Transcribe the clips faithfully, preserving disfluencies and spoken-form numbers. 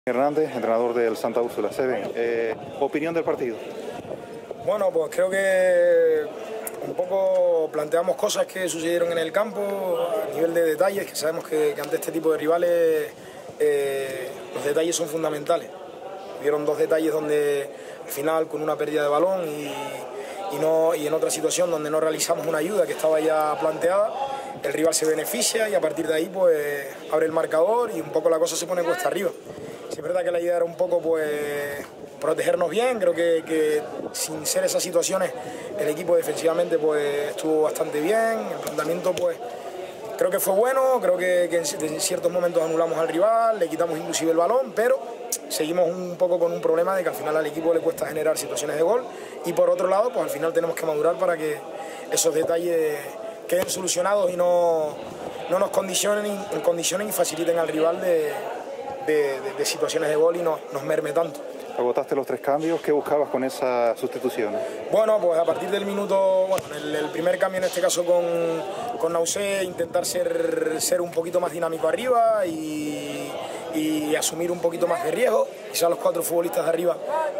Hernández, entrenador del Santa Úrsula. Seven, eh, opinión del partido. Bueno, pues creo que un poco planteamos cosas que sucedieron en el campo a nivel de detalles, que sabemos que, que ante este tipo de rivales eh, los detalles son fundamentales. Hubieron dos detalles donde al final con una pérdida de balón y, y, no, y en otra situación donde no realizamos una ayuda que estaba ya planteada, el rival se beneficia y a partir de ahí pues abre el marcador y un poco la cosa se pone cuesta arriba. Sí, es verdad que la idea era un poco pues protegernos bien, creo que, que sin ser esas situaciones el equipo defensivamente pues estuvo bastante bien, el planteamiento pues creo que fue bueno, creo que, que en, en ciertos momentos anulamos al rival, le quitamos inclusive el balón, pero seguimos un poco con un problema de que al final al equipo le cuesta generar situaciones de gol y por otro lado pues al final tenemos que madurar para que esos detalles queden solucionados y no, no nos condicionen, condicionen y faciliten al rival de, de, de, de situaciones de gol y no, nos merme tanto. Agotaste los tres cambios, ¿qué buscabas con esas sustituciones? Bueno, pues a partir del minuto, bueno, el, el primer cambio en este caso con, con Nausé, intentar ser, ser un poquito más dinámico arriba y, y asumir un poquito más de riesgo, quizás los cuatro futbolistas de arriba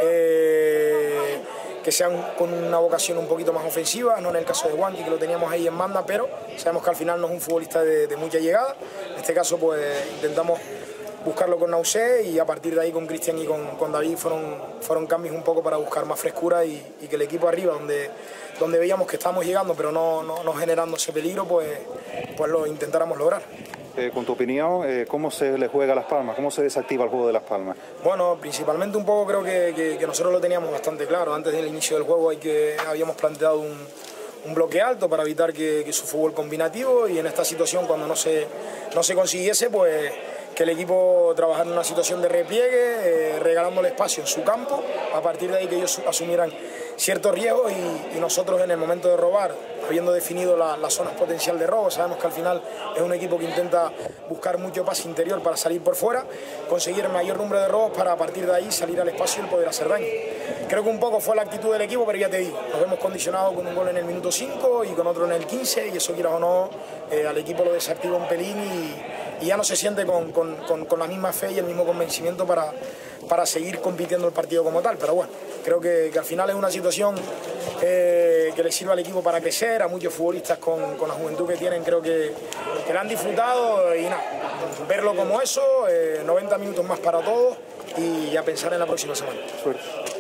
eh, que sean con una vocación un poquito más ofensiva, no en el caso de Wanky que lo teníamos ahí en banda, pero sabemos que al final no es un futbolista de, de mucha llegada, en este caso pues intentamos buscarlo con Nausé y a partir de ahí con Cristian y con, con David fueron, fueron cambios un poco para buscar más frescura y, y que el equipo arriba, donde, donde veíamos que estábamos llegando pero no, no, no generando ese peligro, pues, pues lo intentáramos lograr. Eh, con tu opinión, eh, ¿cómo se le juega a Las Palmas? ¿Cómo se desactiva el juego de Las Palmas? Bueno, principalmente un poco creo que, que, que nosotros lo teníamos bastante claro. Antes del inicio del juego hay que, habíamos planteado un, un bloque alto para evitar que, que su fútbol combinativo y en esta situación cuando no se, no se consiguiese, pues que el equipo trabajara en una situación de repliegue, eh, regalándole espacio en su campo, a partir de ahí que ellos asumieran ciertos riesgos y, y nosotros en el momento de robar, habiendo definido la, las zonas potencial de robo, sabemos que al final es un equipo que intenta buscar mucho pase interior para salir por fuera, conseguir el mayor número de robos para a partir de ahí salir al espacio y poder hacer daño. Creo que un poco fue la actitud del equipo, pero ya te digo, nos hemos condicionado con un gol en el minuto cinco y con otro en el quince y eso quieras o no, eh, al equipo lo desactiva un pelín y, y ya no se siente con, con, con, con la misma fe y el mismo convencimiento para, para seguir compitiendo el partido como tal, pero bueno, creo que, que al final es una situación eh, que le sirve al equipo para crecer, a muchos futbolistas con, con la juventud que tienen creo que, que la han disfrutado y nada, verlo como eso, eh, noventa minutos más para todos y a pensar en la próxima semana. Suerte.